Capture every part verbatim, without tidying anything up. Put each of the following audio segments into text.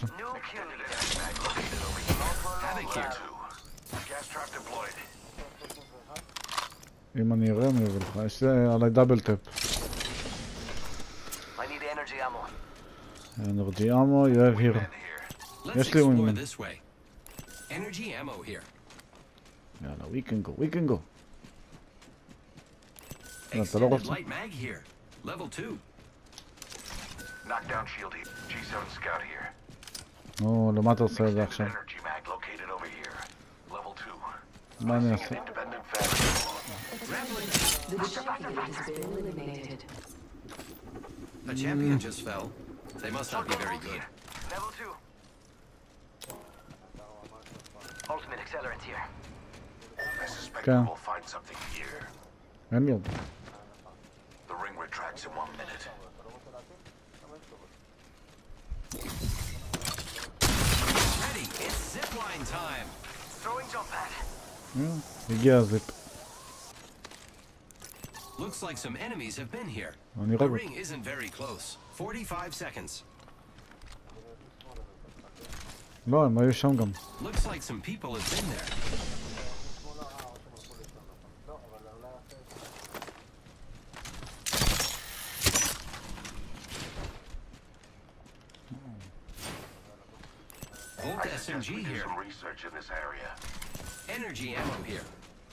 אם אני אראה אני אראה לך, יש עלי דאבל טאפ. Energy ammo, you have here. יש לי ווינגמן. יאללה, we can go, we can go. אתה לא רוצה? או, למה אתה עושה את זה עכשיו? מה אני אעשה? A champion just fell. They must not be very good. Level two. Ultimate accelerant here. I suspect Okay. we'll find something here. אין לי עוד. The ring retracts in one minute. Ready, it's zipline time. Throwing jump pad. הגיע הזיפ. Looks like some enemies have been here. אני The רואה. ring isn't very close. forty-five seconds. לא, הם היו שם גם. Looks like some people have been there. Volt S M G We do here. some research in this area. Energy ammo here.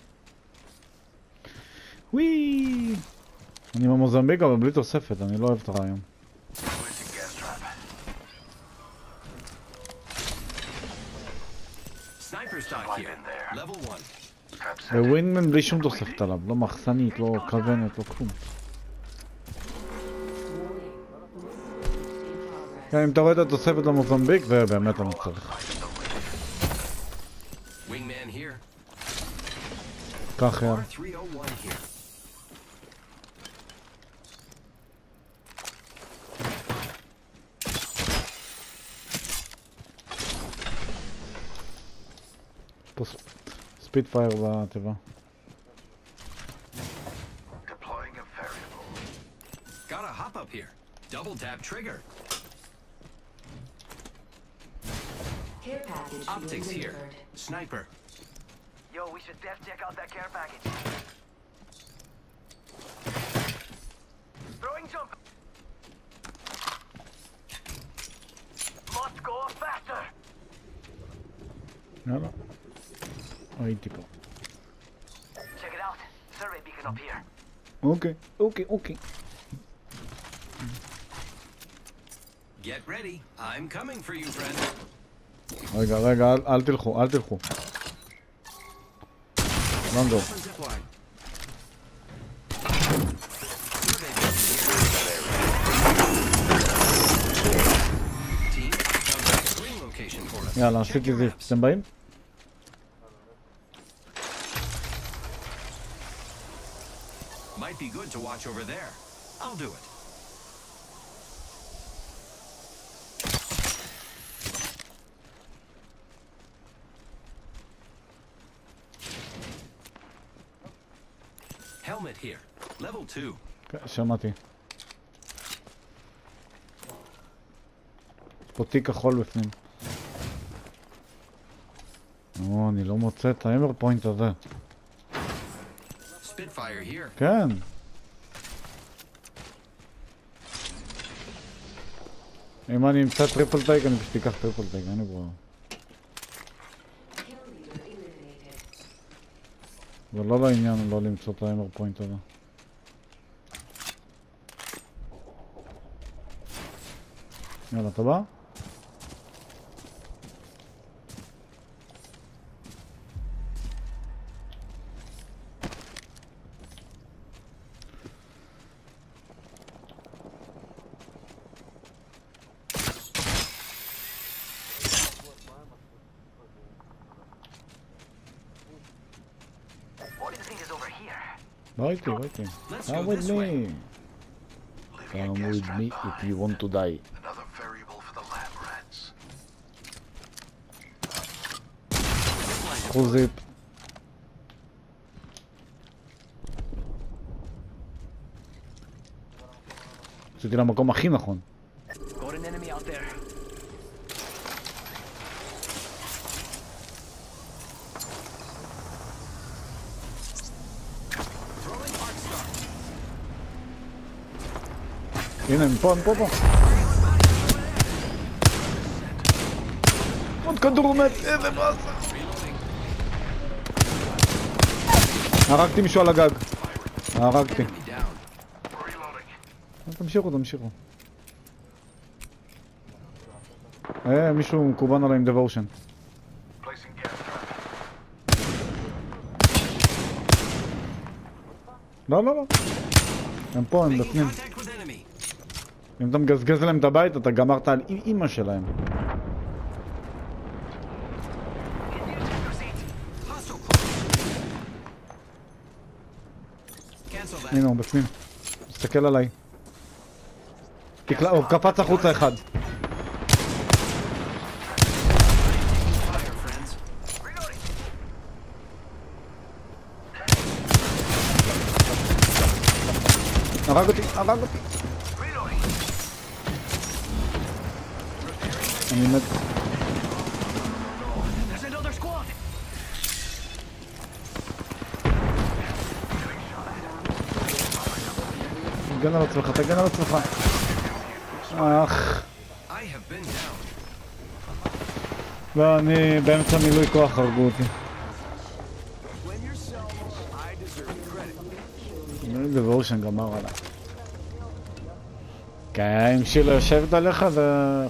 וואי! אני במוזמביק אבל בלי תוספת, אני לא אוהב את הרעיון. Placing gas trap. Sniper stock here. Level one. Trap set. ווינגמן בלי שום תוספת עליו, לא מחסנית, לא כוונת, לא כלום. כן, אם אתה רואה את התוספת למוזמביק, זה באמת אני צריך. Wingman here. כך היה. R three oh one here. ספיד פייר בתיבה. Deploying a variable. Got a hop up here. Double tap trigger. Care package Optics being here. delivered. Sniper. Yo, we should def check out that care package. Throwing jump. Must go faster. יאללה. הייתי פה. Check it out. Survey beacon up here. אוקיי, אוקיי, אוקיי. Get ready. I'm coming for you, friend. רגע, רגע, אל, אל תלכו, אל תלכו. לא נדור. Zipline. Team, come back to ring location for us. יאללה, Check עשיתי your זיפ. maps. אתם באים? Might be good to watch over there. I'll do it. Helmet here. Level two. כן, שמעתי. פה תיק כחול בפנים. או, אני לא מוצא את האמר פוינט הזה. Spitfire here. כן. אם אני אמצא טריפל טייק, אני פשוט אקח טריפל טייק, אין לי ברירה. זה לא לעניין לא למצוא את האמר פוינט הזה. יאללה, אתה בא? What do you think is over here? בוא איתי, בוא איתי. Let's Come go with this way. me. Leaving a Come gas with trap me if behind. you want to die. Another variable for the lab rats. קחו זיפ. עשיתי למקום הכי נכון. Got an enemy out there. הנה, הם פה, הם פה, פה. עוד כדור מת, איזה באסה. הרגתי מישהו על הגג. הרגתי. תמשיכו, תמשיכו. אה, מישהו מקובן עליי עם דבושן. לא, לא, לא. הם פה, הם בפנים. אם אתה מגזגז להם את הבית, אתה גמרת על אימא שלהם. הנה, הוא בפנים. תסתכל עליי. הוא קפץ החוצה אחד. הרג אותי, הרג אותי. אני מת. תגן על עצמך, תגן על עצמך. אך. לא, אני באמצע מילוי כוח, הרגו אותי. זה ואושן גמר עליי. כן, אם שילה יושבת עליך זה...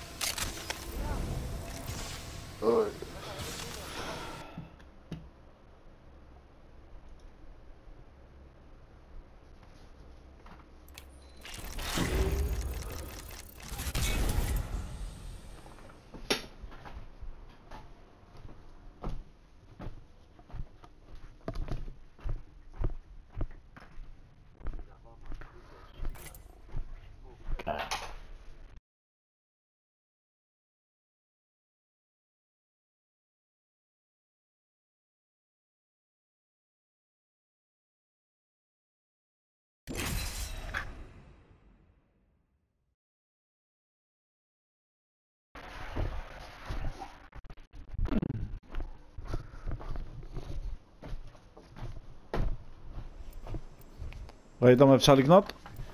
ראית מה אפשר לקנות?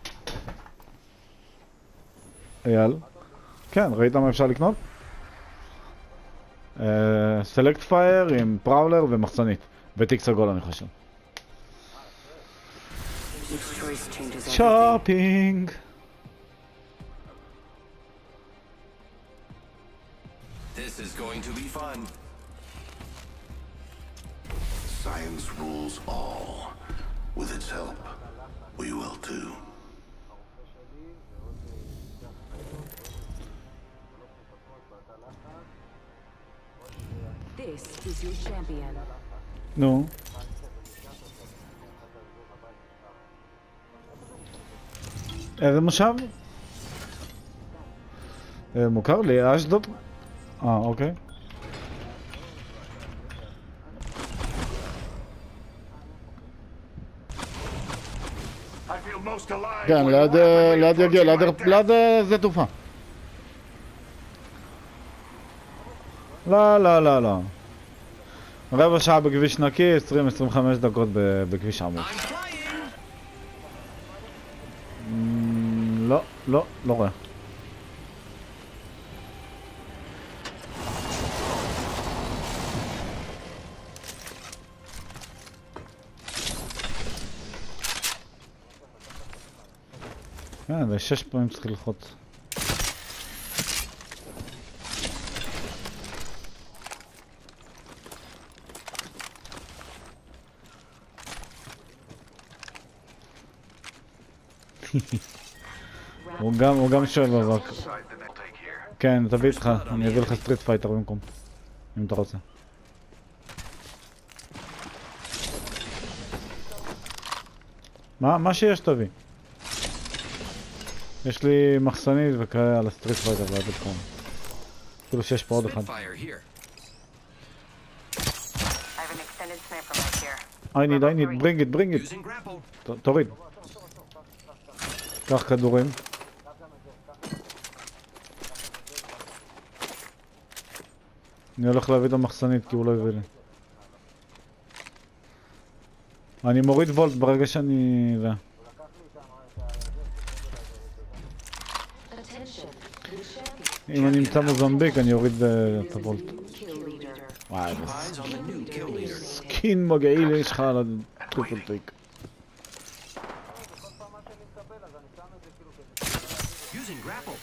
אייל? כן, ראית מה אפשר לקנות? סלקט פייר עם פראולר ומחסנית ותיק סגול אני חושב. שופינג! This is going to be fun. Science rules all. With its help, we will too. This is your champion. נו. איזה מושב? מוכר לי, אשדוד? אה, אוקיי. כן, ליד יגיע, ליד זה תעופה. לא, לא, לא, לא. רבע שעה בכביש נקי, עשרים עד עשרים וחמש דקות בכביש עמוק. לא, לא, לא רואה. כן, זה שש פעמים צריך ללחוץ. הוא גם, הוא גם שואל בבק. כן, תביא איתך, אני אביא לך סטריט פייטר במקום, אם אתה רוצה. מה, מה שיש תביא. יש לי מחסנית וכאלה על הסטריט פייטר ועד את כמה. אפילו שיש פה עוד אחד. I need, I need, bring it, bring it. תוריד. קח כדורים. אני הולך להביא את המחסנית כי הוא לא הביא לי. אני מוריד וולט ברגע שאני... אם אני אמצא מוזמביק אני אוריד את הוולט. Kill leader. וואי, Keep eyes on the new kill leader. סקין מגעיל יש לך על הטריפל טריק. Using grapple.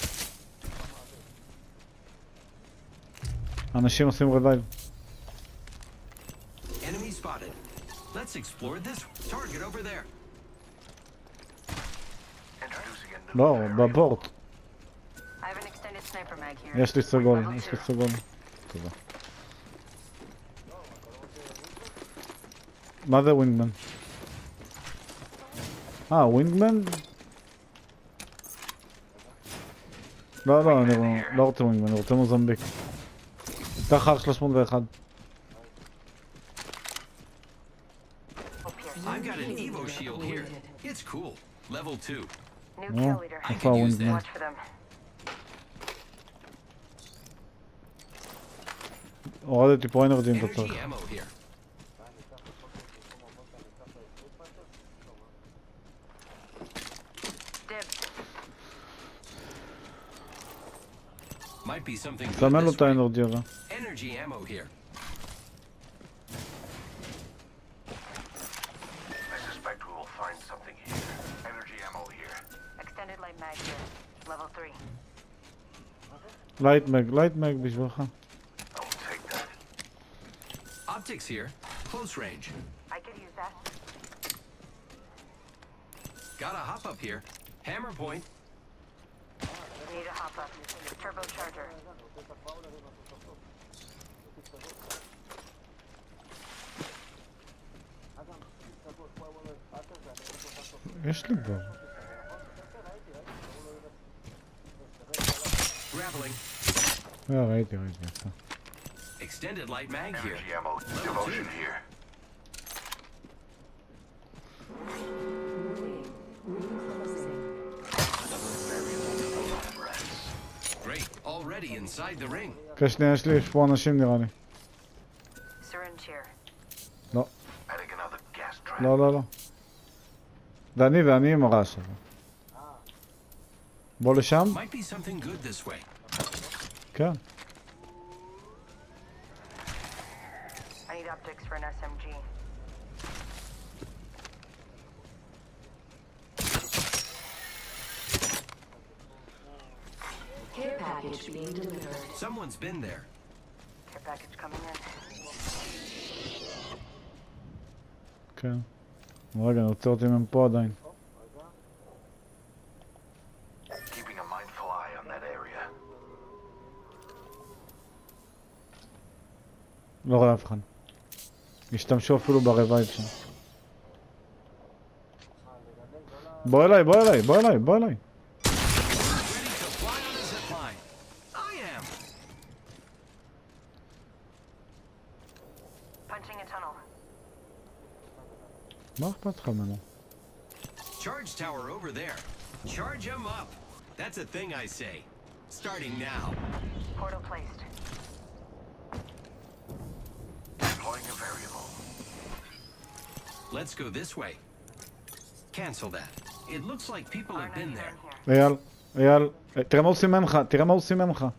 אנשים עושים רווייב. Enemy spotted. Let's explore this target over there. Introducing a new לא, area. בבורט. I have an extended sniper mag here. יש לי סגול, יש לי סגול. תודה. מה זה ווינגמן? אה, ווינגמן? לא, לא, אני לא רוצה ווינגמן, אני רוצה מוזמביק. קח אר שלוש מאות ואחת. I've got an Evo shield here. It's cool. Level two. New Oh, kill leader. I איפה could use הווינגמן? that. Watch for them. הורדתי פה אנרג'י אם אתה Energy צריך. ammo here. Dibs. Might be something good סמן לו this את way. האנרג'י הזה. Energy ammo here. I suspect we will find something here. Energy ammo here. Extended light mag here. Level three. לייט מג, לייט מג בשבילך. I will take that. Optics here. Close range. I could use that. Got a hop up here. Hammer point. Need a hop up. Turbocharger. יש לי כבר. Grappling. אה, ראיתי, ראיתי, יפה. Extended light mag here. Energy ammo. Devotion here. Great. Already inside the ring. כן, שנייה, יש לי, יש פה אנשים נראה לי. Syringe here. לא, Adding another gas trap. לא, לא, לא. זה אני, זה אני עם הרעש הזה. בוא לשם? Might be something good this way. כן. I need optics for an S M G. Care package being delivered. Someone's been there. Care package coming in. כן. רגע, אני רוצה אותי מהם פה עדיין. Keeping a mindful eye on that area. לא רואה אף אחד. השתמשו אפילו ברווייב שם. בוא אליי, בוא אליי, בוא אליי, בוא אליי. Ready to fly on a zip line. I am. Punching a tunnel. מה אכפת לך ממנו? Charge tower over there. Charge him up. That's a thing I say. Starting now. Portal placed. Deploying a variable. Let's go this way. Cancel that. It looks like people have been there. here. אייל, אייל, תראה מה הוא סימן לך, תראה מה הוא סימן לך.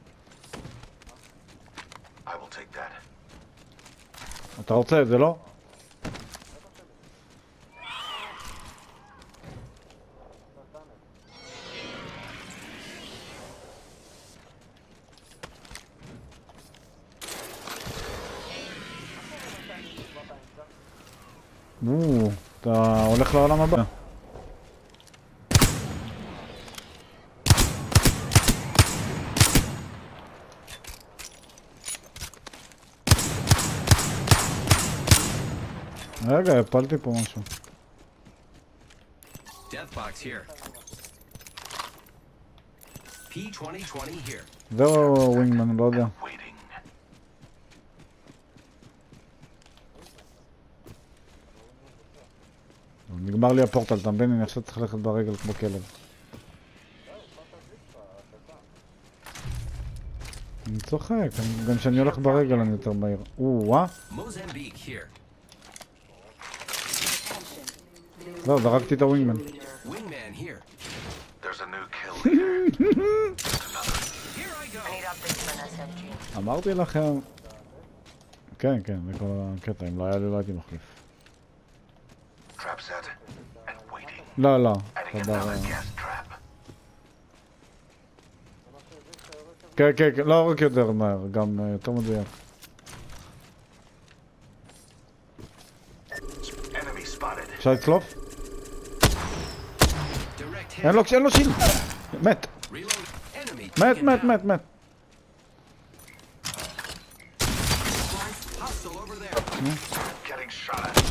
I will take that. אתה רוצה את זה, לא? או, אתה הולך לעולם הבא. רגע, הפלתי פה משהו. Death box here. P twenty twenty here. זהו ווינגמן, לא יודע. Waiting. נגמר לי הפורטל, אתה מבין? אני עכשיו צריך ללכת ברגל כמו כלב. אני צוחק, אני- גם כשאני הולך ברגל אני יותר מהיר. או, וואה? Mozambique here. לא, זרקתי את הווינגמן. Wingman here. There's a new kill leader. Here I go. I need optics for an S M G. אמרתי לכם... כן, כן, זה כל הקטע, אם לא היה לי לא הייתי מחליף. Trap set and waiting. לא, לא, Adding תודה. another gas trap. כן, כן, כן, לא רק יותר מהר, גם יותר מדויק. Enemy spotted. אפשר לצלוף? Direct hit. אין לו, אין לו שיל! מת! Reload. Enemy. מת, taken מת, down. מת, מת! Hostile over there. Getting shot at.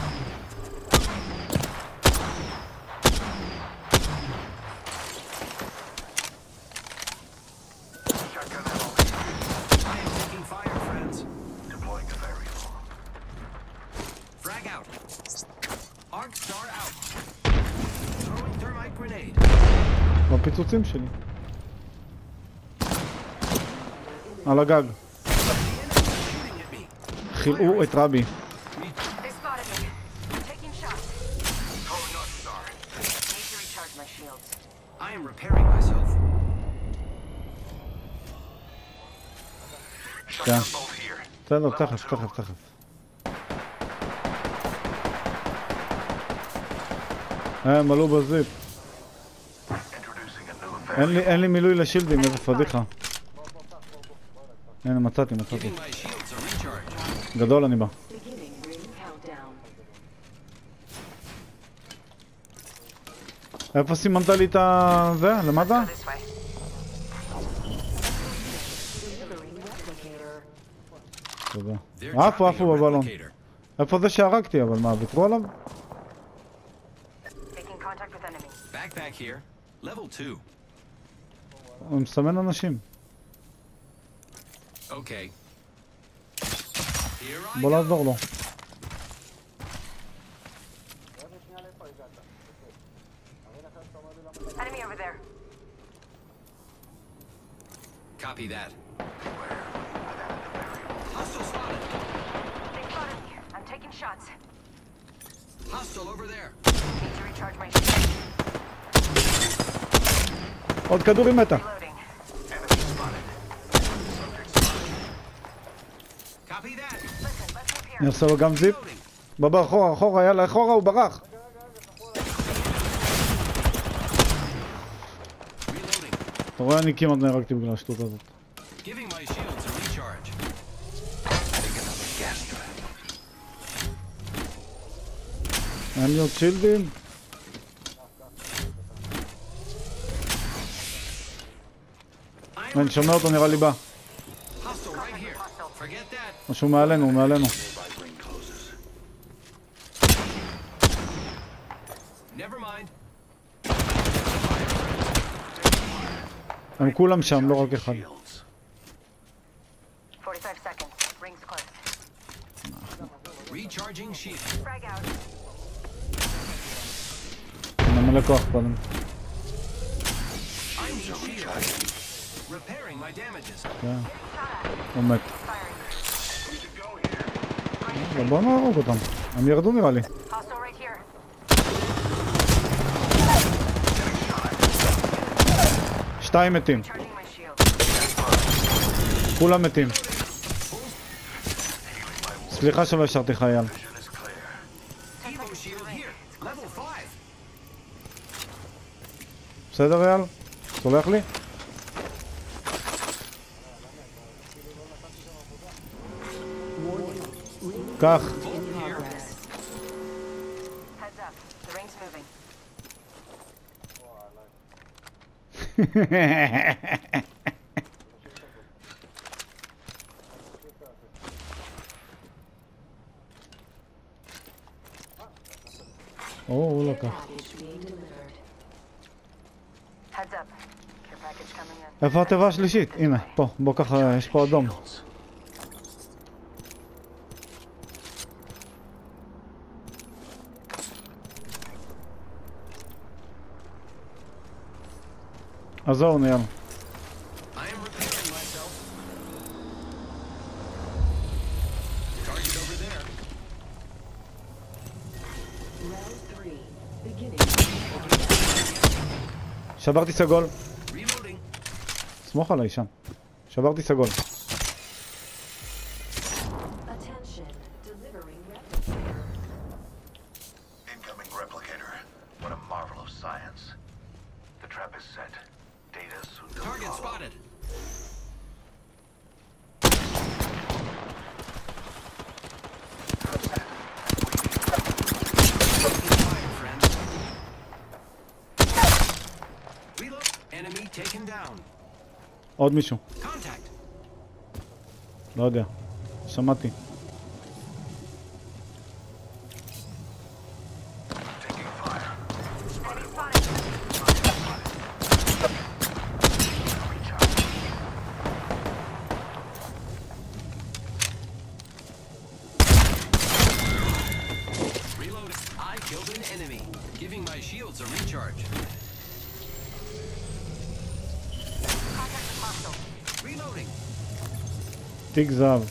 Shotgun ammo. I am taking fire, friends. Deploying the variable. Frag out. Arc star out. Throwing thermite grenade. בפיצוצים שלי. על הגג. The enemy is shooting at me. חילאו את רבי. They spotted me. I'm taking shots. Throwing North Star. Need to recharge my shields. I am repairing myself. Shotgun bolt here. בסדר, תכף, תכף, תכף. אה, מלאו בזיפ. Introducing a new אין לי, variable. אין לי מילוי לשילדים, איזה פדיחה. הנה, מצאתי, מצאתי. Giving my shields a recharge. גדול, אני בא. Beginning ring countdown. איפה סימנת לי את ה... זה? למטה? This way. Delivering replicator. תודה. They're עפו, dropping עפו a בבלון. replicator. איפה זה שהרגתי, אבל מה, ויתרו עליו? Making contact with enemy. Backpack here. Level two. הוא מסמן אנשים. Okay. Here I בוא go. לעזור לו. Enemy over there. Copy that. Hostile spotted. They spotted me. I'm taking shots. Hostile over there. Need to recharge my shields. עוד כדורים מתה. Reloading. Enemy spotted. Subject spotted. Copy that. Listen, let's move here. אני עושה לו גם זיפ. Reloading. בבא, אחורה, אחורה, יאללה, אחורה, הוא ברח. Reloading. אתה רואה, אני כמעט נהרגתי בגלל השטות הזאת. Giving my shields a recharge. Adding another gas trap. אין לי עוד שילדים. I am אני שומע אותו, נראה לי בא. hostile right here. Forget that. משהו מעלינו, הוא מעלינו. Nearby ring closes. Never mind. הם כולם שם, לא רק אחד. Shields. forty-five seconds. Rings close. Recharging shield. Frag out. אני מלא כוח קודם. I'm the shield. Repairing my damages. כן. הוא מת. Firing. אבל בוא נהרוג אותם. הם ירדו נראה לי. Hostile right here. שתיים מתים. Charging my shield. כולם מתים. סליחה שלא השארתי חייל. Vision is clear. Evo shield here. Level five. בסדר אייל? סולח לי? קח. In progress. Heads up. The ring's moving. או, הוא לקח. Package being delivered. Heads up. Care package coming in. איפה התיבה השלישית? הנה, פה. בוא ככה, יש פה אדום. Shields. עזור, ניאל. I am repairing myself. Target over there. Round three. Beginning. שברתי סגול. Reloading. סמוך עליי שם. שברתי סגול. Attention. Delivering replicator. Incoming replicator. What a marvel of science. The trap is set. Data soon to Target follow. spotted. Fire, friend. Reload. Enemy taken down. עוד מישהו. Contact. לא יודע. שמעתי. Taking fire. Enemy spotted. Recharge. Reload. I killed an enemy. Giving my shields a recharge. Contact with hostile. Reloading. תיק זהב.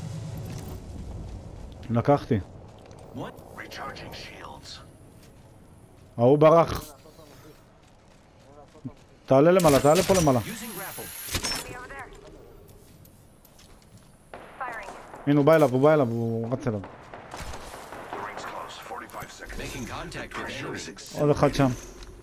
לקחתי. One. Recharging shields. ההוא ברח. תעלה למעלה, תעלה פה למעלה. Using grapple. Enemy over there. Firing. הנה הוא בא אליו, הוא בא אליו, הוא רץ אליו. The ring's close. forty-five seconds. Making contact with Pressure is enemy. exceeding. עוד אחד שם.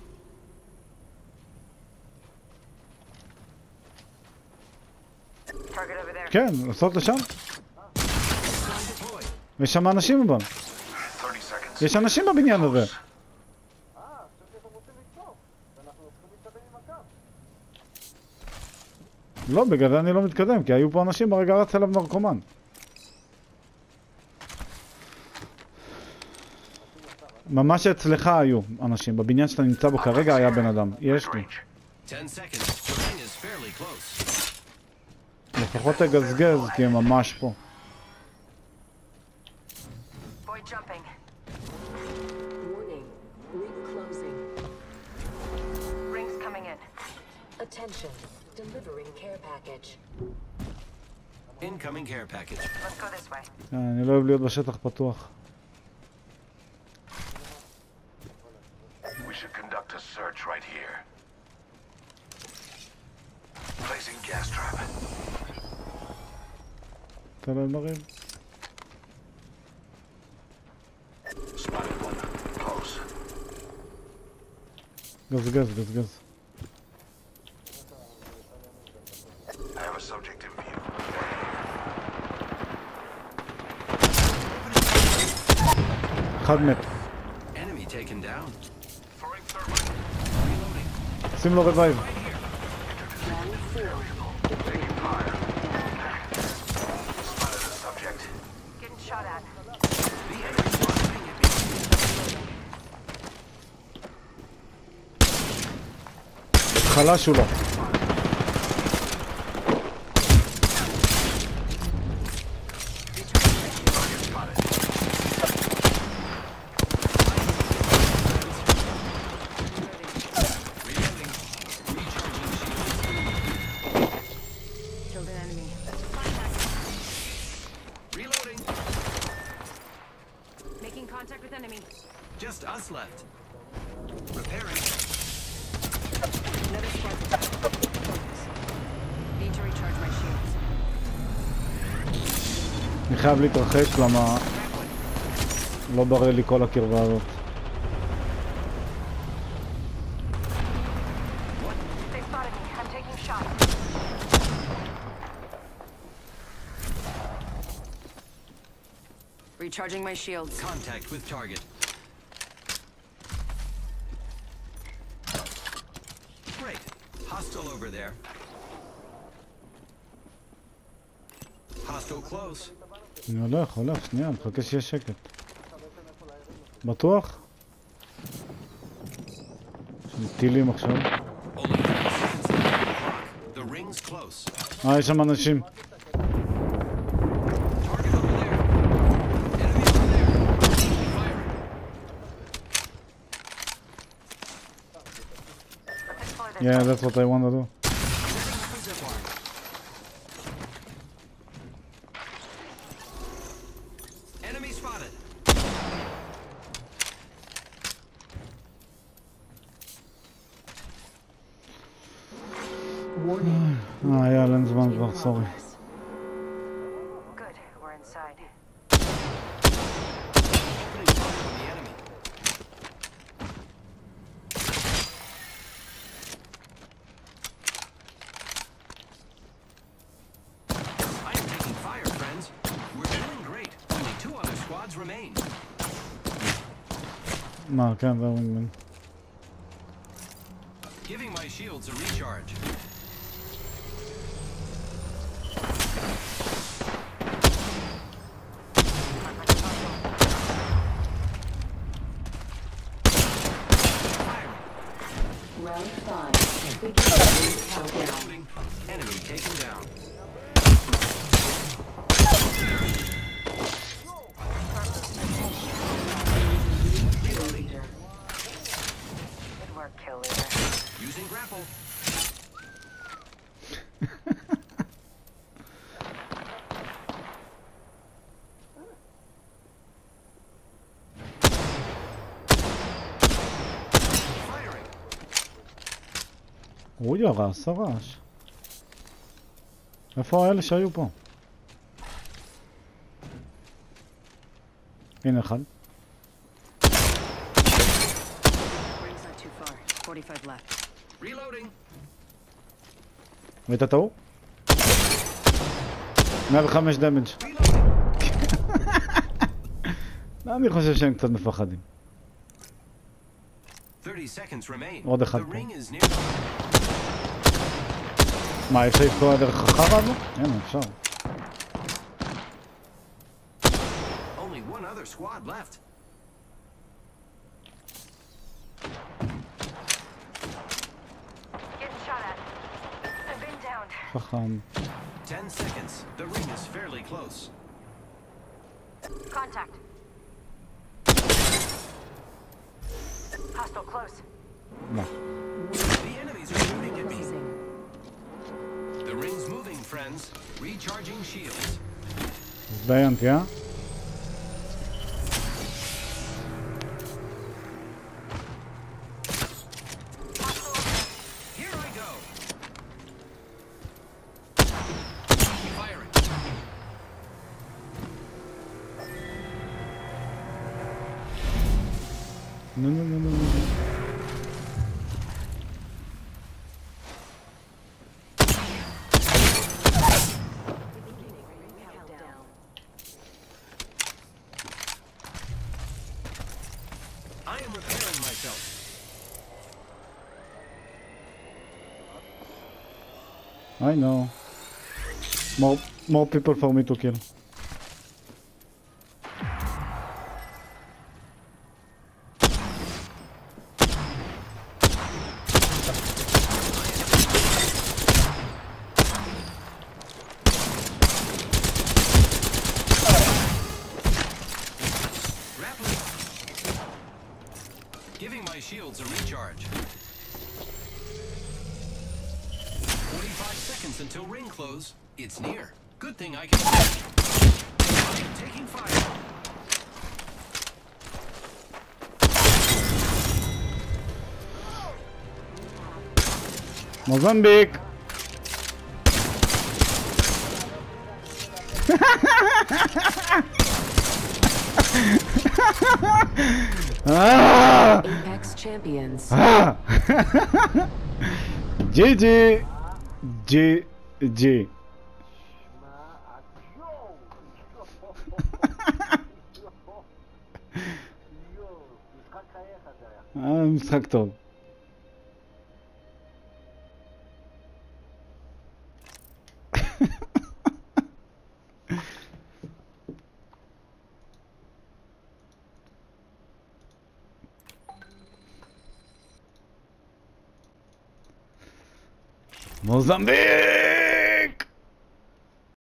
Target over there. כן, לעשות לשם. Deploy. יש שם אנשים אבל. thirty seconds. יש אנשים בבניין הזה. לא, בגלל זה אני לא מתקדם, כי היו פה אנשים ברגע רץ אליו נרקומן. ממש אצלך היו אנשים, בבניין שאתה נמצא בו כרגע היה בן אדם. יש לי. Ten seconds. Terrain is fairly close. לפחות תגזגז, כי הם ממש פה. Void jumping. Warning. Ring closing. Rings coming in. Attention. Delivering care package. Incoming care package. Let's go this way. אה, אני לא אוהב להיות בשטח פתוח. We should conduct a search right here. Placing gas trap. אתה לא מרים. Spotted one. Close. גזגז, גזגז. I have a subject in view. אחד מת. Enemy taken down. Throwing thermite. Reloading. שים לו רווייב. Right here. Round four. Taking fire. Spotted a subject. Getting shot at. The enemy's shooting at me. חלש הוא לא. Reloading. Recharging shields. Killed an enemy. Reloading. Making contact with enemy. Just us left. Repairing. Another squad. Need to recharge my shields. אני חייב להתרחק, למה לא בריא לי כל הקרבה הזאת. They spotted me. I'm taking shots. Recharging my shields. Contact with target. Great. Hostile over there. Hostile close. אני הולך, הולך, שנייה, מחכה שיהיה שקט. בטוח? יש לי טילים עכשיו. Only thirty seconds left on the clock. The ring's close. אה, יש שם אנשים. Target over there. Enemy over there. Firing. Let's explore this. Yeah, that's what I want to do. Zipline. Enemy spotted. Warning. אה, היה להם זמן כבר, סורי. Good, we're inside. Opening fire on the enemy. I am taking fire, friends. We're doing great. Only two other squads remain. מה, כן, זה ווינגמן. Giving my shields a recharge. Round five. Beginning countdown. Loading. Enemy taken down. Leader. Good work, kill leader. Using grapple. Firing. הוא ירה, עשה רעש. איפה האלה שהיו פה? הנה אחד. Ring's not too far. forty-five left. Reloading. ראית את ההוא? מאה וחמש דמג'. אני חושב שהם קצת מפחדים. thirty seconds remain. עוד אחד The פה. ring is near. מה, אפשר לפתור דרך החרא הזו? הנה, אפשר. Only one other squad left. Getting shot at. I've been downed. חכם. Ten seconds. The ring is fairly close. Contact. Hostile close. מה? The enemies are shooting at me. Closing. The ring's moving, friends. Recharging shields. הזדיינתי, אה? Here I go. Firing. נו נו נו נו נו. Countdown. I am repairing myself. I know. More, more people for me to kill. Grappling. Giving my shields a recharge. forty-five seconds until ring close. It's near. Good thing I can. I am taking fire. Mozambique! Ah! Apex champions. Ah! G G! G G. אה, משחק טוב. מוזמביק!